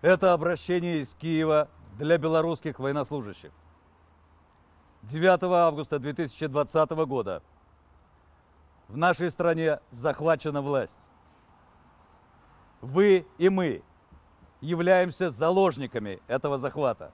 Это обращение из Киева для белорусских военнослужащих. 9 августа 2020 года в нашей стране захвачена власть. Вы и мы являемся заложниками этого захвата.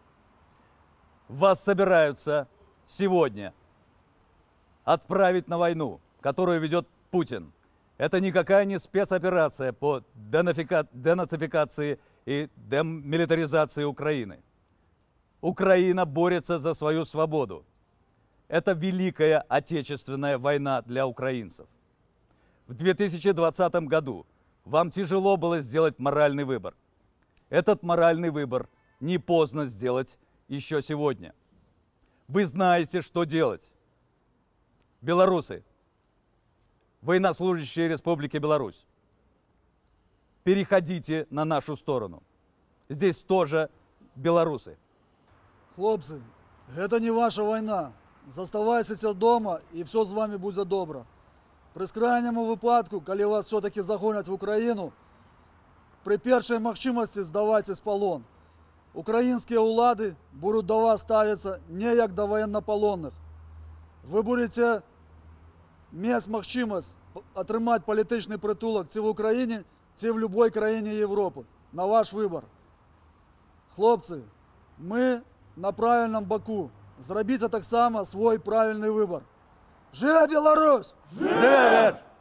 Вас собираются сегодня отправить на войну, которую ведет Путин. Это никакая не спецоперация по денацификации и демилитаризации Украины. Украина борется за свою свободу. Это великая отечественная война для украинцев. В 2020 году вам тяжело было сделать моральный выбор. Этот моральный выбор не поздно сделать еще сегодня. Вы знаете, что делать. Белорусы, военнослужащие Республики Беларусь, переходите на нашу сторону. Здесь тоже белорусы. Хлопцы, это не ваша война. Заставайтеся дома і все з вами буде добре. При крайньому випадку, коли вас все-таки загонять в Україну, при першій можливості здавайтесь в полон. Українські влади будуть до вас ставитися не як до воєннополонних. Ви будете мати можливість отримати політичний притулок чи в Україні, чи в будь-якій країні Європи. На ваш вибір. Хлопці, ми на правильному боку. Зробіть так само свій правильний вибір. Живе Білорусь! Живе!